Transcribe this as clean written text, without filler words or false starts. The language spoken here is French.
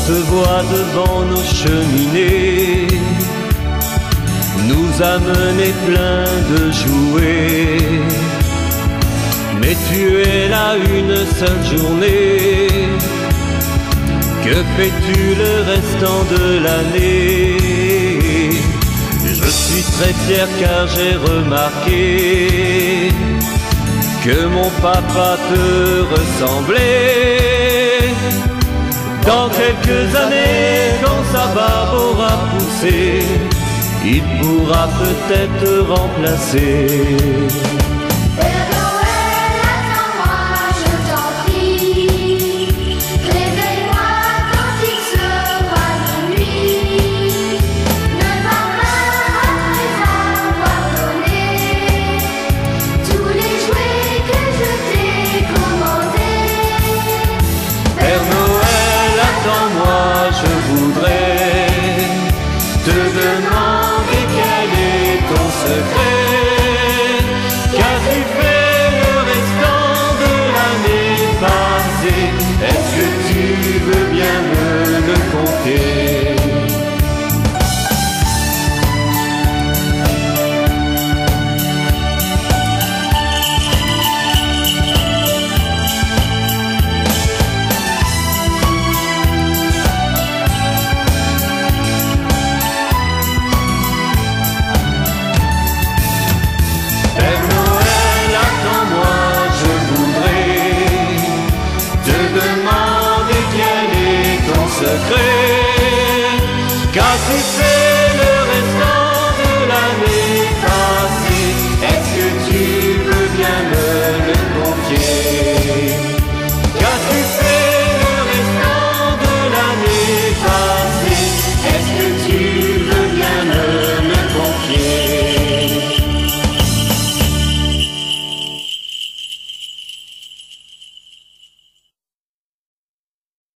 se voit devant nos cheminées, nous amener plein de jouets. Mais tu es là une seule journée, que fais-tu le restant de l'année? Je suis très fier car j'ai remarqué que mon papa te ressemblait. Dans quelques années, quand sa barbe aura poussé, il pourra peut-être te remplacer.